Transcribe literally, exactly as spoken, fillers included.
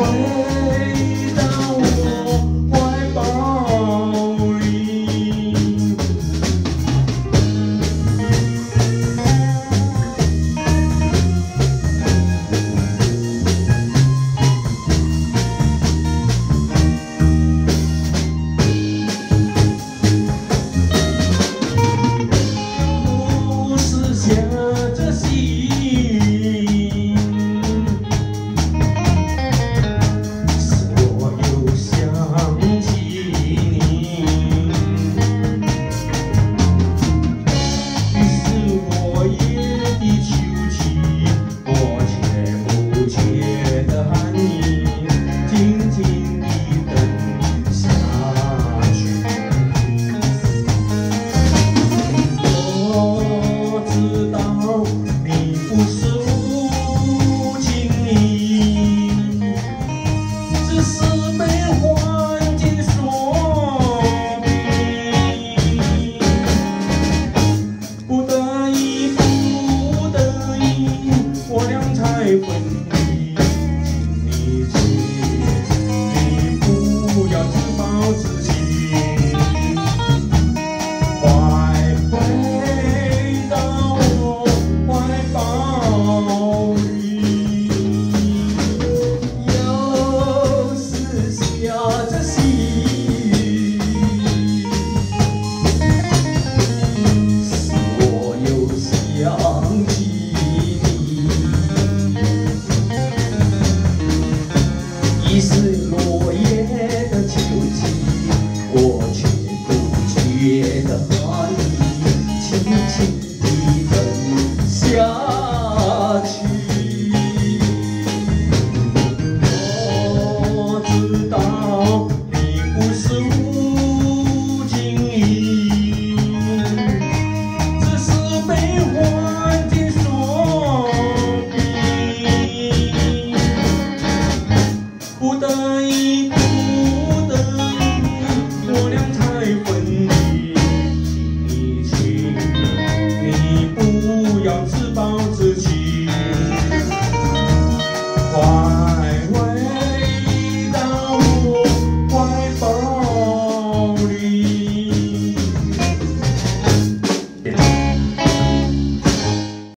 到我怀抱里。不是下着细雨，是我又想起你。于是我也的求起，我却不觉得寒意，静静地等下去。我知道你不是无情意，只是被环境所逼。不得已，不得已，我俩才分离。请你知，你不要自暴自弃，快回到我怀抱里。又是下着细雨，是我又想起你。已是